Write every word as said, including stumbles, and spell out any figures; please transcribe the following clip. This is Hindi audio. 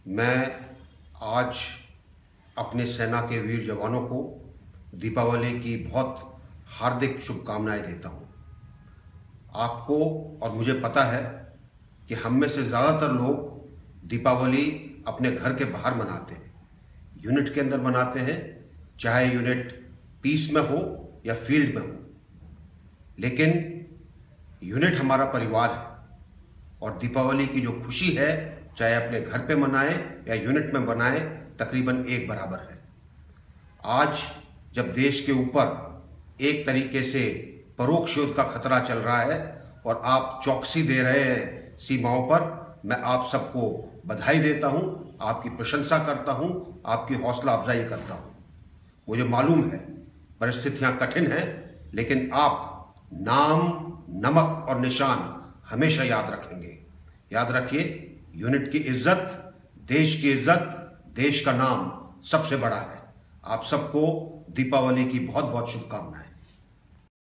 मैं आज अपने सेना के वीर जवानों को दीपावली की बहुत हार्दिक शुभकामनाएं देता हूं। आपको और मुझे पता है कि हम में से ज़्यादातर लोग दीपावली अपने घर के बाहर मनाते हैं, यूनिट के अंदर मनाते हैं, चाहे यूनिट पीस में हो या फील्ड में हो। लेकिन यूनिट हमारा परिवार है और दीपावली की जो खुशी है, चाहे अपने घर पे मनाएं या यूनिट में मनाएं, तकरीबन एक बराबर है। आज जब देश के ऊपर एक तरीके से परोक्ष युद्ध का खतरा चल रहा है और आप चौकसी दे रहे हैं सीमाओं पर, मैं आप सबको बधाई देता हूं, आपकी प्रशंसा करता हूं, आपकी हौसला अफजाई करता हूं। मुझे मालूम है परिस्थितियां कठिन हैं, लेकिन आप नाम, नमक और निशान हमेशा याद रखेंगे। याद रखिए, यूनिट की इज्जत, देश की इज्जत, देश का नाम सबसे बड़ा है। आप सबको दीपावली की बहुत बहुत शुभकामनाएं।